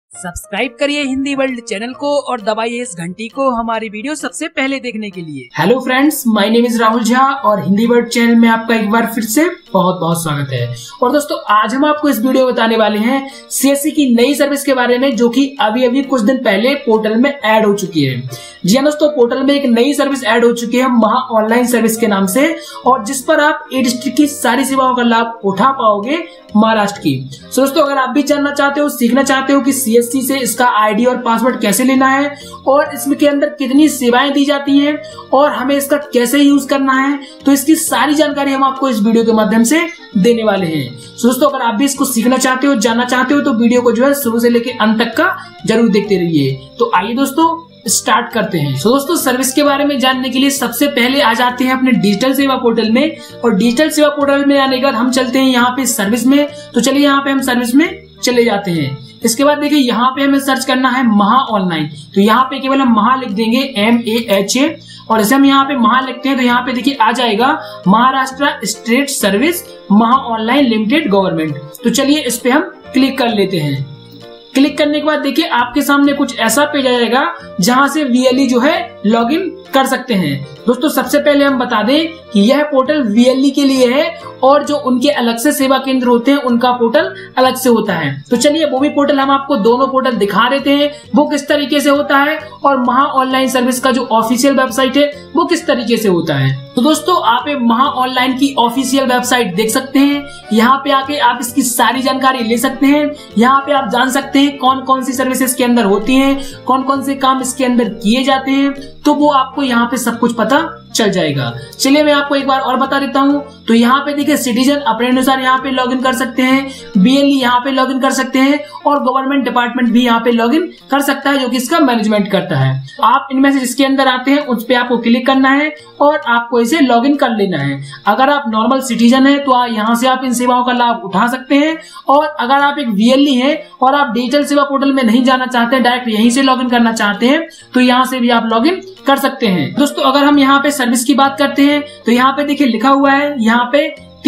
Subscribe करिए Hindi world channel को और दबाइए इस घंटी को हमारी वीडियो सबसे पहले देखने के लिए। Hello friends, my name is Rahul Jha और हिंदी वर्ल्ड चैनल में आपका एक बार फिर से बहुत बहुत स्वागत है। और दोस्तों, आज हम आपको इस वीडियो में बताने वाले हैं सीएससी की नई सर्विस के बारे में, जो कि अभी कुछ दिन पहले पोर्टल में ऐड हो चुकी है। जी हाँ दोस्तों, पोर्टल में एक नई सर्विस ऐड हो चुकी है महा ऑनलाइन सर्विस के नाम से, और जिस पर आप ए डिस्ट्रिक्ट की सारी सेवाओं का लाभ उठा पाओगे महाराष्ट्र की। तो दोस्तों, अगर आप भी जानना चाहते हो, सीखना चाहते हो कि सीएससी से इसका आईडी और पासवर्ड कैसे लेना है और इसमें के अंदर कितनी सेवाएं दी जाती हैं और हमें इसका कैसे यूज करना है, तो इसकी सारी जानकारी हम आपको इस वीडियो के माध्यम से देने वाले हैं। तो दोस्तों, अगर आप भी इसको सीखना चाहते हो, जानना चाहते हो, तो वीडियो को जो है शुरू से लेकर अंत तक का जरूर देखते रहिए। तो आइए दोस्तों स्टार्ट करते हैं। तो दोस्तों, सर्विस के बारे में जानने के लिए सबसे पहले आ जाते हैं अपने डिजिटल सेवा पोर्टल में, और डिजिटल सेवा पोर्टल में आने के बाद हम चलते हैं यहाँ पे सर्विस में। तो चलिए यहाँ पे हम सर्विस में चले जाते हैं। इसके बाद देखिए यहाँ पे हमें सर्च करना है महा ऑनलाइन। तो यहाँ पे केवल हम महा लिख देंगे MAHA, और जैसे हम यहाँ पे महा लिखते हैं तो यहाँ पे देखिए आ जाएगा Maharashtra state service Maha online limited government. तो चलिए इस पे हम क्लिक कर लेते हैं। क्लिक करने के बाद देखिए आपके सामने कुछ ऐसा पेज आ जाएगा जहां से VLE जो है लॉगिन कर सकते हैं। दोस्तों, सबसे पहले हम बता दें कि यह पोर्टल VLE के लिए है और जो उनके अलग से सेवा केंद्र होते हैं उनका पोर्टल अलग से होता है। तो चलिए वो भी पोर्टल हम आपको दोनों पोर्टल दिखा देते हैं, वो किस तरीके से होता है, और महा ऑनलाइन सर्विस का जो ऑफिशियल वेबसाइट है वो किस तरीके से होता है। तो दोस्तों, आप महा ऑनलाइन की ऑफिशियल वेबसाइट देख सकते हैं। यहाँ पे आके आप इसकी सारी जानकारी ले सकते हैं। यहाँ पे आप जान सकते हैं कौन कौन सी सर्विसेज के अंदर होती हैं, कौन कौन से काम इसके अंदर किए जाते हैं, तो वो आपको यहाँ पे सब कुछ पता चल जाएगा। चलिए मैं आपको एक बार और बता देता हूँ। तो यहाँ पे देखिए सिटीजन अपने अनुसार यहाँ पे लॉगिन कर सकते हैं, BLE यहाँ पे लॉगिन कर सकते हैं, और गवर्नमेंट डिपार्टमेंट भी यहाँ पे लॉगिन कर सकता है, जो कि इसका मैनेजमेंट करता है। आप इनमें से जिसके अंदर आते हैं उस पे आपको क्लिक करना है और आपको इसे लॉगिन कर लेना है। अगर आप नॉर्मल सिटीजन है तो यहाँ से आप इन सेवाओं का लाभ उठा सकते हैं, और अगर आप एक VLE है और आप डिजिटल सेवा पोर्टल में नहीं जाना चाहते, डायरेक्ट यहीं से लॉगिन करना चाहते हैं, तो यहाँ से भी आप लॉगिन कर सकते हैं। दोस्तों, अगर हम यहाँ पे सर्विस की बात करते हैं तो यहाँ पे देखिए लिखा हुआ है यहाँ पे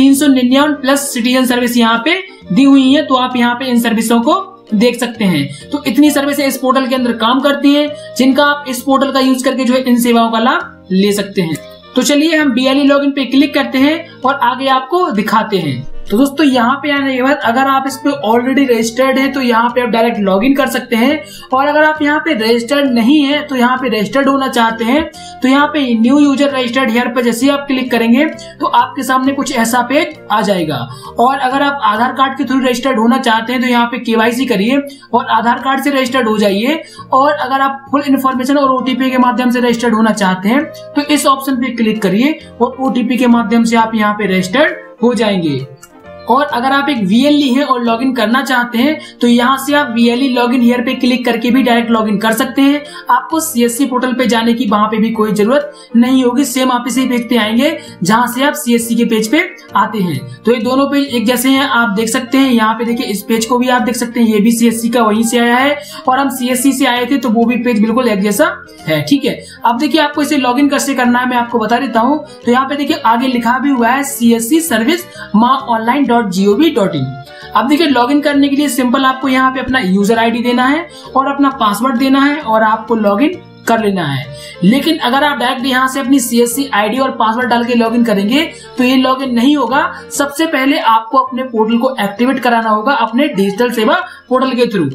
399 प्लस सिटीजन सर्विस यहाँ पे दी हुई है। तो आप यहाँ पे इन सर्विसों को देख सकते हैं। तो इतनी सर्विसें इस पोर्टल के अंदर काम करती हैं, जिनका आप इस पोर्टल का यूज करके जो है इन सेवाओं का लाभ ले सकते हैं। तो चलिए हम BLE लॉगिन पे क्लिक करते हैं और आगे आपको दिखाते हैं। तो दोस्तों, यहाँ पे आने के बाद अगर आप इस पे ऑलरेडी रजिस्टर्ड हैं तो यहाँ पे आप डायरेक्ट लॉगिन कर सकते हैं, और अगर आप यहाँ पे रजिस्टर्ड नहीं है तो यहाँ पे रजिस्टर्ड होना चाहते हैं तो यहाँ पे न्यू यूजर रजिस्टर्ड हियर पे जैसे आप क्लिक करेंगे तो आपके सामने कुछ ऐसा पेज आ जाएगा। और अगर आप आधार कार्ड के थ्रू रजिस्टर्ड होना चाहते हैं तो यहाँ पे KYC करिए और आधार कार्ड से रजिस्टर्ड हो जाइए। और अगर आप फुल इन्फॉर्मेशन और OTP के माध्यम से रजिस्टर्ड होना चाहते हैं तो इस ऑप्शन पे क्लिक करिए और OTP के माध्यम से आप यहाँ पे रजिस्टर्ड हो जाएंगे। और अगर आप एक VLE हैं और लॉगिन करना चाहते हैं तो यहाँ से आप VLE लॉगिन हियर पे क्लिक करके भी डायरेक्ट लॉगिन कर सकते हैं। आपको CSC पोर्टल पे जाने की वहां पे भी कोई जरूरत नहीं होगी। सेम आप इसी पेज पे आएंगे जहां से आप CSC के पेज पे आते हैं। तो ये दोनों पेज एक जैसे हैं, आप देख सकते हैं। यहाँ पे देखिए इस पेज को भी आप देख सकते हैं, ये भी CSC का वहीं से आया है, और हम CSC से आए थे तो वो भी पेज बिल्कुल एक जैसा है। ठीक है, अब देखिए आपको इसे लॉगिन कैसे करना है मैं आपको बता देता हूँ। तो यहाँ पे देखिए आगे लिखा भी हुआ है CSC सर्विस mahaonline.gov.in। अब देखिए लॉगिन करने के लिए सिंपल आपको यहाँ पे अपना यूजर आईडी देना है और अपना पासवर्ड देना है और आपको लॉगिन कर लेना है। लेकिन अगर आप डायरेक्ट यहाँ से अपनी CSC आईडी और पासवर्ड डाल के लॉगिन करेंगे तो ये लॉगिन नहीं होगा। सबसे पहले आपको अपने पोर्टल को एक्टिवेट कराना होगा अपने डिजिटल सेवा पोर्टल के थ्रू।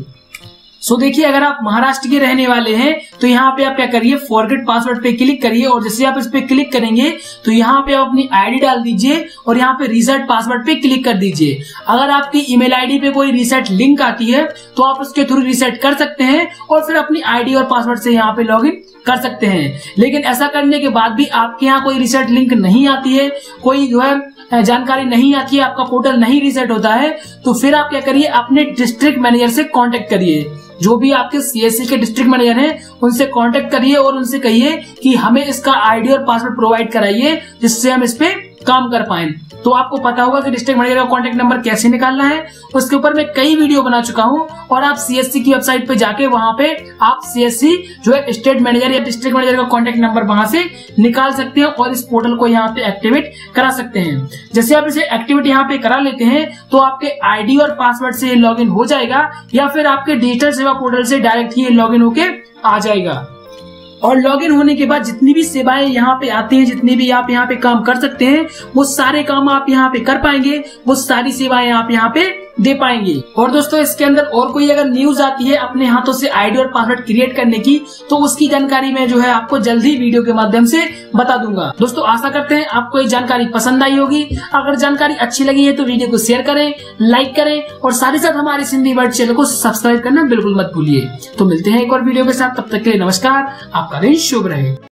सो देखिए, अगर आप महाराष्ट्र के रहने वाले हैं तो यहाँ पे आप क्या करिए, फॉरगेट पासवर्ड पे क्लिक करिए, और जैसे आप इस पे क्लिक करेंगे तो यहाँ पे आप अपनी आईडी डाल दीजिए और यहाँ पे रीसेट पासवर्ड पे क्लिक कर दीजिए। अगर आपकी ईमेल आईडी पे कोई रीसेट लिंक आती है तो आप उसके थ्रू रीसेट कर सकते हैं और फिर अपनी आईडी और पासवर्ड से यहाँ पे लॉगिन कर सकते हैं। लेकिन ऐसा करने के बाद भी आपके यहाँ कोई रीसेट लिंक नहीं आती है, कोई जो है जानकारी नहीं आती है, आपका पोर्टल नहीं रीसेट होता है, तो फिर आप क्या करिए, अपने डिस्ट्रिक्ट मैनेजर से कांटेक्ट करिए। जो भी आपके CSC के डिस्ट्रिक्ट मैनेजर हैं उनसे कांटेक्ट करिए और उनसे कहिए कि हमें इसका आईडी और पासवर्ड प्रोवाइड कराइए, जिससे हम इस पे काम कर पाए। तो आपको पता होगा कि डिस्ट्रिक्ट मैनेजर का कॉन्टेक्ट नंबर कैसे निकालना है, उसके ऊपर मैं कई वीडियो बना चुका हूं और आप CSC की वेबसाइट पे जाके वहां पे आप CSC जो है स्टेट मैनेजर या डिस्ट्रिक्ट मैनेजर का कॉन्टेक्ट नंबर वहां से निकाल सकते हैं और इस पोर्टल को यहाँ पे एक्टिवेट करा सकते हैं। जैसे आप इसे एक्टिवेट यहाँ पे करा लेते हैं तो आपके ID और पासवर्ड से लॉगिन हो जाएगा या फिर आपके डिजिटल सेवा पोर्टल से डायरेक्ट ही लॉगिन होके आ जाएगा। और लॉगिन होने के बाद जितनी भी सेवाएं यहाँ पे आती हैं, जितनी भी आप यहाँ पे काम कर सकते हैं, वो सारे काम आप यहाँ पे कर पाएंगे, वो सारी सेवाएं आप यहाँ पे दे पाएंगे। और दोस्तों इसके अंदर और कोई अगर न्यूज आती है अपने हाथों से ID और पासवर्ड क्रिएट करने की, तो उसकी जानकारी मैं जो है आपको जल्दी वीडियो के माध्यम से बता दूंगा। दोस्तों आशा करते हैं आपको ये जानकारी पसंद आई होगी। अगर जानकारी अच्छी लगी है तो वीडियो को शेयर करें, लाइक करें और साथ ही साथ हमारे हिंदी वर्ड चैनल को सब्सक्राइब करना बिल्कुल मत भूलिए। तो मिलते हैं एक और वीडियो के साथ, तब तक के लिए नमस्कार, आपका दिन शुभ रहे।